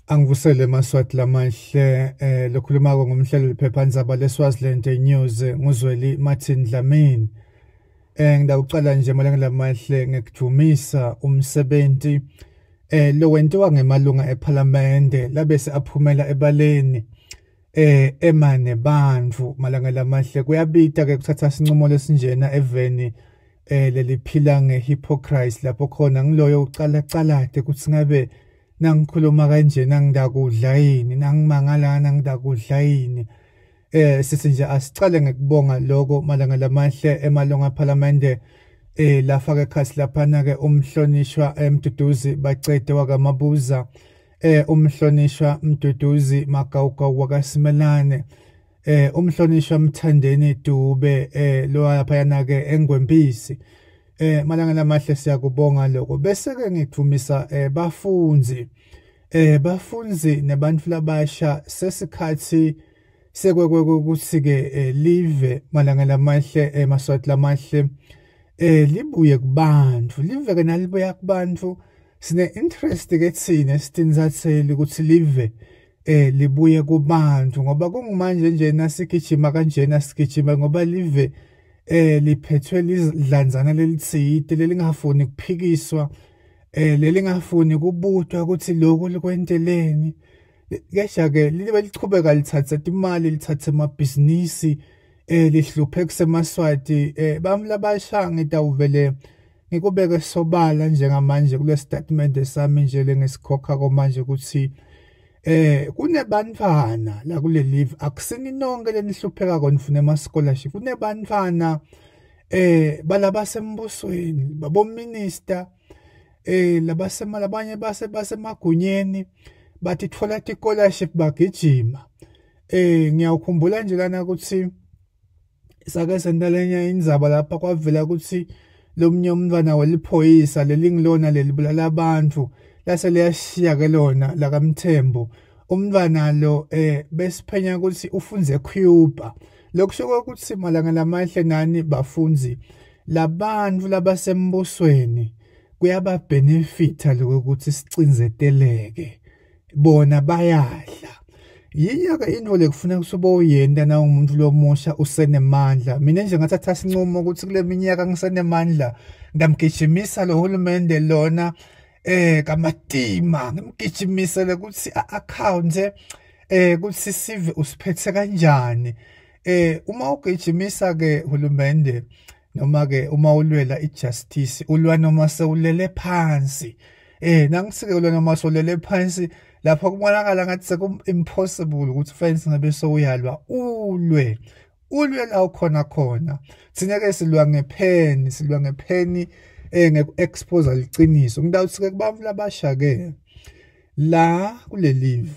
Angivusele Maswati lamahle lokhuluma ngomhlelo lephephandaba leSwaziland News nguzweli Martin Dlamini. Ngidawucala nje malanga lamahle ngekujumisa umsebenzi lo wentiwa ngemalunga eParliament labese aphumela ebaleni emane bandvu malanga lamahle kuyabita ke kuthatha isinqumo lesinjena eveni leliphila ngehypocrisy lapho khona ngiloyo ucala calade kuthi ngabe nangikhuluma kanje nangidakudla yini nangimangala nangidakudla yini sithi nje asicale ngikubonga lokho malanga lamahle emalunga eParliament lafaka ekhasi laphana ke umhlonishwa Mduduzi bacede wakamabuza umhlonishwa Mduduzi Magauga wakasimelane umhlonishwa Mthandeni Dube lo yaphayana ke eNgwempisi malanga lamahle siyakubonga lokho bese ke ngithumisa bafunzi nebantu labasha sesikhathi sekwekuthi ke live malanga lamahle Maswati lamahle libuye kubantu live ke nalibuya kubantu sine interest ke thina sitinzatheli ukuthi live libuye kubantu ngoba kungumanje nje nasigijima kanjena sigijima ngoba live liphethwe lidlanzana lelitsite lelingafuni ukuphikiswa lelingafuni kubutwa ukuthi lokhu likwenteleni kesha ke libe lichubeka lithatha imali lithatha amabhizinisi lihluphe kusemaswati bamlabasha ngidawuvele ngikubeke sobala njengamanje kule statement sami nje lengisikhokha komanje ukuthi kunebantwana la kule live akusini nonke lenihlupheka konifuna ama scholarship kunebantwana balabasembusweni babominister labanye basemagunyeni bathi thola scholarship bagijima ngiyakukhumbula nje lana ukuthi sake sendalenye indzaba lapha kwavela ukuthi lomnye umntwana weliphoyisa lelingilona lelibulala abantu lase liyashiya ke lona la kaMthembu umntwana lo besiphenya ukuthi ufunze Cuba lokusho ukuthi malanga lamahle nani bafunzi labantu labasembusweni kuyaba benefita lokuthi sicinzeteleke bona bayadla yiyo ke into lekufuna kusubo uyenda na umuntu lomusha usenemandla mina nje ngathatha isinqumo ukuthi kule minyaka ngisenemandla ngamgijimisa lo hulumende lona kamatima ngimgijimisele ukuthi account ukuthi sive usiphethe kanjani uma ugijimisa ke hulumende noma ke uma ulwela ijustice ulwa noma sewulele phansi nangisike ulwa noma sewulele phansi lapho kubonakala ngathi seku impossible ukuthi fence ngabe sowuyalwa ulwe la ukhona thina ke silwa ngepheni ngeku-expose liciniso ngidawuthi ke kubantu labasha ke la kule live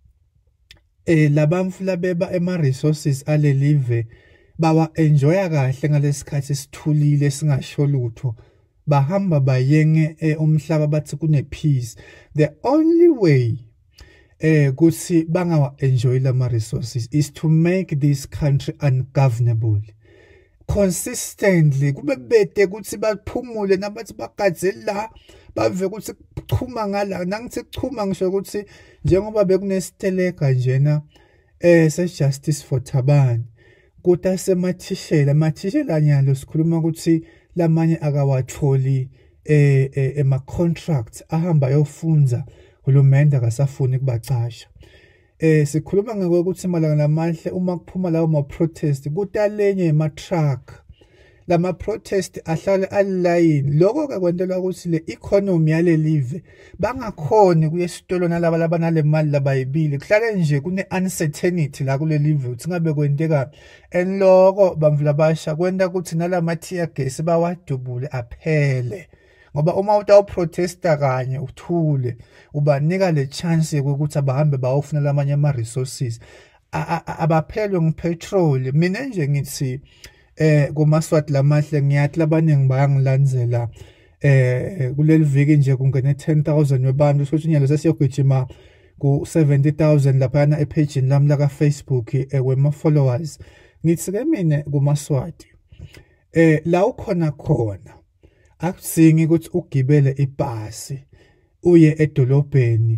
labamfu labeba ema-resources ale live bawa enjoya kahle ngalesikhathi sithulile singasho lutho bahamba bayenge umhlaba bathi kune peace the only way kuthi bangawa enjoy lama resources is to make this country ungovernable consistently kube bede ukuthi baphumule nabathi bagadze la bave ukuthi kuchuma ngala nangithi kuchuma ngisho ukuthi njengoba bekunesiteleka njena se-Justice for Thabani kuta semathishela nyalo sikhuluma ukuthi lamanye akawatholi ema-contracts ahamba yofunza hulumende akasafuni kubacasha sikhuluma ngokuthi malanga lamahle uma kuphuma lawo ma-protest kutalenye ema-truck lama-protest ahlale alilayini lokho ke kwentelwa ukuthi le economy yale live bangakhoni kuye esitolo nalaba labanale mali labayibili kuhlale nje kune-uncertainty la kule live ukuthi ngabe kwenteka and lokho bamvulabasha kwenta ukuthi nalama-tear gas bawadubule aphele ngoba uma utawuprotesta kanye uthule ubanika le chance yokuthi abahambe bawofuna lamanye ama-resources abaphelwe ngipetrol mina nje ngithi kuMaswati lamahle ngiyathi labaningi bayangilandzela kuleli viki nje kungene 10,000 webantu sokuthi nyalo sesiyogijima ku-70,000 laphana ephejini lami laka Facebook wema-followers ngithi ke mina kuMaswati la ukhona akusingi ukuthi ugibele ibhasi uye edolobheni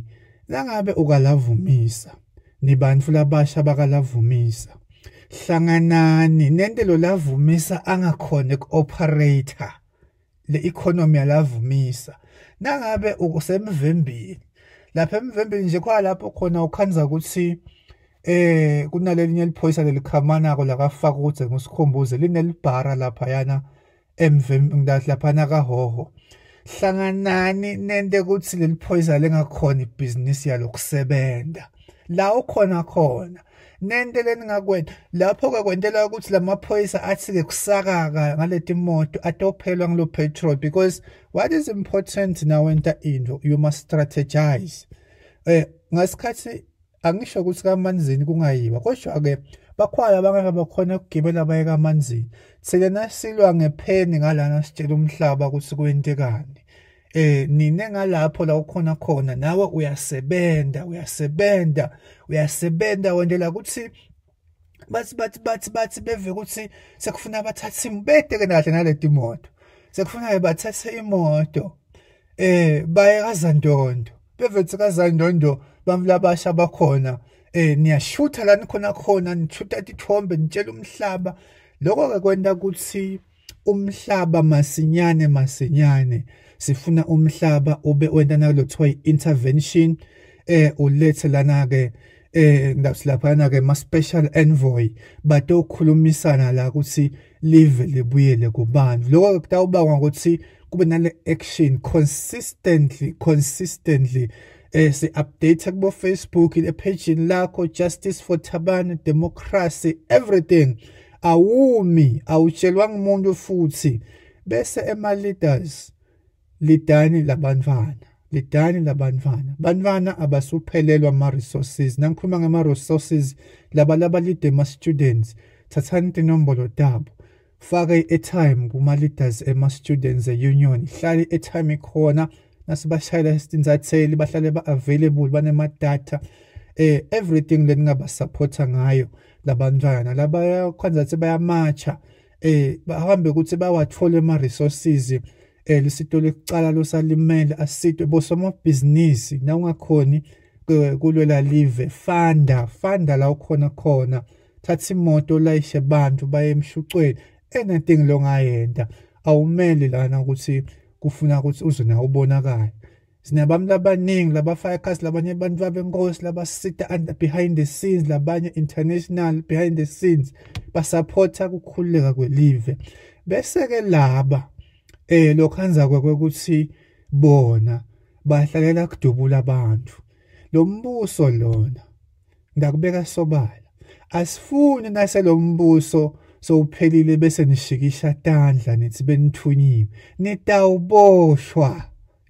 langabe ukalavumisa nibantu labasha bakalavumisa hlanganani nente lo lavumisa angakhona ku-operator le economy yalavumisa nangabe ukusemvembini lapha emvembini nje kwalapho khona ukhanza ukuthi kunalelinye liphoyisa lelikhamanako lakafaka ukuthi ngisikhumbuze linelibhara lapha yana laphana kahoho hlanganani nente ukuthi leliphoyisa lengakhona ibhizinisi yalokusebenza la ukhona khona nente leningakwenza lapho kwakwentela ukuthi lamaphoyisa athi-ke kusakaka ngaleti moto atophelwa ngilo petrol because what is important now wenta into you must strategize ngasikhathi angisho ukuthi kamanzini kungayiwa kodwa-ke bakhona abangeke bakhona ukugibela baye kamanzini thina silwa ngepheni ngalana sitshela umhlaba ukuthi kwentekani nine ngalapho la ukhona khona nawe uyasebenza wendela ukuthi bathi beve ukuthi sekufuna bathathe imbedeke nahle naleti moto sekufuna bathathe imoto baye kaZandondo bevethi kaZandondo bamlabasha bakhona niyashutha la khona nishutha izithombe nitshela umhlaba lokho-ke kwenta ukuthi umhlaba masinyane sifuna umhlaba ube wenta nalo kuthiwa i-intervention ulethe lana-ke laphana-ke ma-special envoy batokhulumisana la ukuthi live libuyele kubantu lokho-ke kutawubangwa ukuthi kube nale action consistently si-update kubo Facebook epagini lakho Justice for Thabane Democracy everything awumi awutshelwa ngumuntu futhi bese ema-leaders lidani labantwana abasuphelelwa ama-resources nangikhuluma ngama-resources laba lead ema-students thathani inombolo tabo faka i-airtime kuma-leaders ema-students e-union hlale i-airtime ikhona nasibashayela isinzatheli bahlale ba-available banema-data everything leningabasupporta ngayo labantwana labakwenza ukuthi bayamatsha bahambe ukuthi bawathole ama-resources lisito lekucala losalimele asitwe bosomabhizinisi na ungakhoni kulwela live fanda la ukhona khona thatha imoto layishe abantu baye emshucweni anything longayenda awumeli lana ukuthi kufuna ukuthi uze nawo ubonakala sinabami labaningi laba-firecast labanye abantu babenkosi labasita under behind the scenes labanye international behind the scenes basupporta ukukhululeka kwelive bese-ke laba lokhanza kwekuthi bona bahlalela kudubula abantu lo mbuso lona ngakubeka sobala asifuni nase lo mbuso sowuphelile bese nishikisha tandla nithi benithunyiwe nitawuboshwa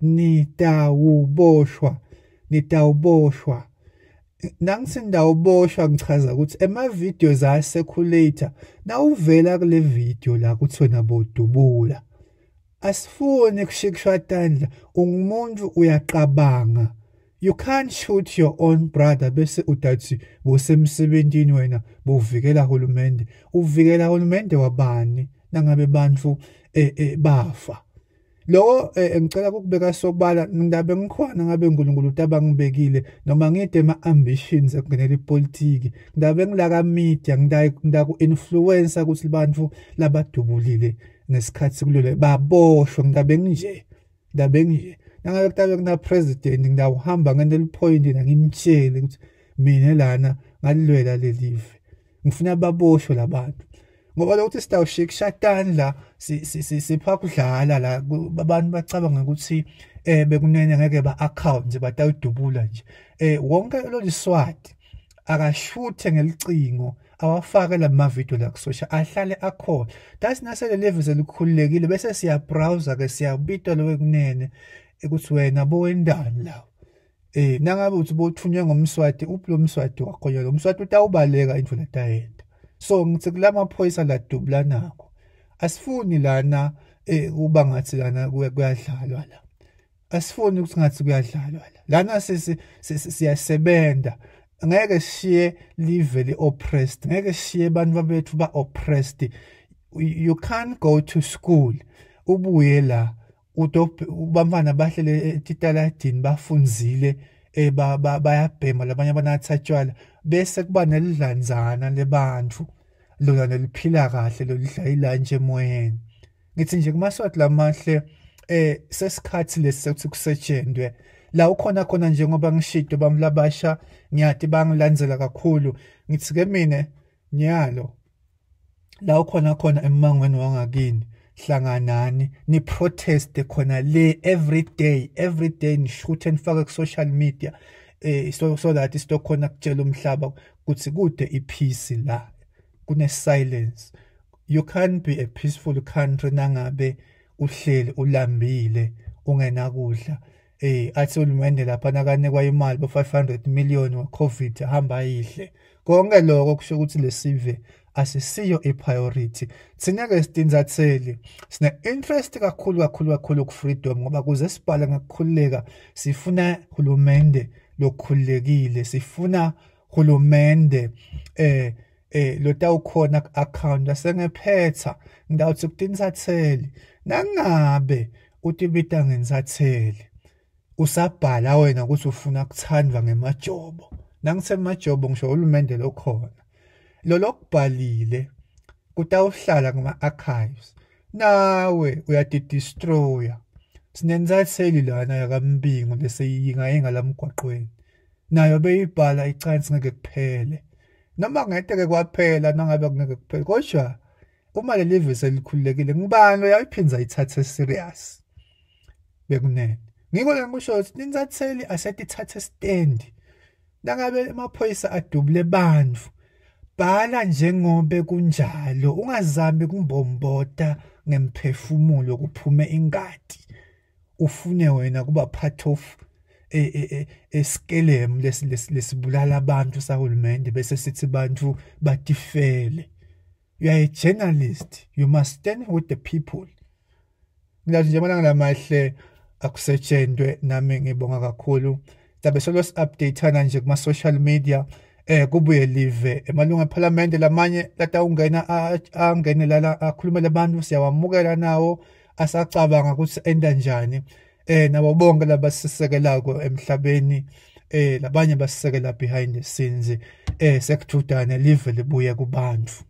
nangisindawuboshwa ngichaza ukuthi ema-videos a-circulator nawuvela kule video la kuthi wena bodubula asifuni kushikishwa tandla ungumuntu uyaqabanga you can't shoot your own brother bese utathi bosemsebentini wena bovikela hulumende uvikela hulumende wabani nangabe bantu bafa lo ngicela ukubeka sobala ngindabe ngikhona ngabe uNkulunkulu utabangibekile noma ngide ama-ambitions ekungenela ipolitiki ngindabe ngilaka media ngindaku influencer ukuthi abantu labadubulile ngesikhathi kulole baboshwe ngindabe nje nangabe kutabe kuna president ngidawuhamba ngendlela point ngimtshele ukuthi mina lana ngalilwela lelive ngifuna baboshwe labantu ngoba lokuthi sitawushikisha tandla sipha kudlala la abantu bacabanga ukuthi bekunene ngeke ba-account batawudubula nje wonke lo liswati akashuthe ngelicingo awafake lamavidiyo la kusosha ahlale akhona that's nasele levels elikhululekile bese siyabrowser-ke siyabitwa lo wekunene ukuthi wena bowendani lawo nangabe uthi bothunywe ngomswati uphi lo mswati wakho lo mswati utawubaleka indlela tayenda so ngithi kulamaphoyisa ladubula nakho asifuni lana kuba ngathi lana kuyadlalwa la asifuni ukuthi ngathi kuyadlalwa lana siyasebenza ngeke sishiye live li-oppressed ngeke sishiye abantu bethu ba-oppressed you can't go to school ubuye la ubamfana bahlele etitaladini bafunzile bayabhema labanye banatha tshwala bese kuba nelidlanzana lebantu lona neliphila kahle lolidla ilunch emoyeni. Ngithi nje kumaswati lamahle sesikhathi lesikuthi kusetshenzwe la ukhona khona njengoba ngishito bamlabasha ngiyathi bangilandzela kakhulu ngithi ke mina nyalo la ukhona khona emangweni wangakini hlanganani ni protest khona le every day nishuthe nifake ku social media so that istokhona kutshela umhlaba kuthi kude ipeace la kune silence. You can't be a peaceful country nangabe uhleli ulambile ungenakudla athi ulumende lapha nakanikwa imali bo500 million we-COVID hamba yihle konke lokho kusho ukuthi lesive asisiyo i-priority. Thina-ke sidinzatheli sine interest kakhulu ku-freedom ngoba kuze sibhala ngokukhululeka sifuna hulumende lokhululekile, sifuna hulumende lotawukhona ku-account asengephetha ngidawuthi kudinzatheli nangabe utibita ngenzatheli usabhala wena ukuthi ufuna kuthandwa ngemajobo nangithe majobo ngisho uhulumende lokhona lokubhalile kutawuhlala ngama-archives nawe uyadidestroya. Sinenzatheli lana yakambingo lesiyinga lamgwaqweni nayo beyibhala icansi ngeke kuphele noma ngeke kwaphela nangabe kungeke kuphele kodwa uma lelive selikhululekile ngibani uyayiphinza ayithathe serious bekunene. Ngiko ngisho ukuthi inzatheli asethi ithathe stand nangabe amaphoyisa adubule bantu bhala njengobe kunjalo ungazami kumbombota ngemphefumulo kuphume ingadi ufune wena kuba part of eskelem lesibulala abantu sahulumende bese sithi bantu batifele. You are a journalist, you must stand with the people. Ngilazi nje malanga lamahle akusetshenzwe nami ngibonga kakhulu tabe solo updateana nje kuma social media kubuye live emalunga eParliament lamanye latawungena angene lala akhulumele abantu siyawamukela nawo asacabanga ukuthi enda njani nabo bonke labasisekelako emhlabeni labanye basisekela behind the scenes sekutudana live libuye kubantu.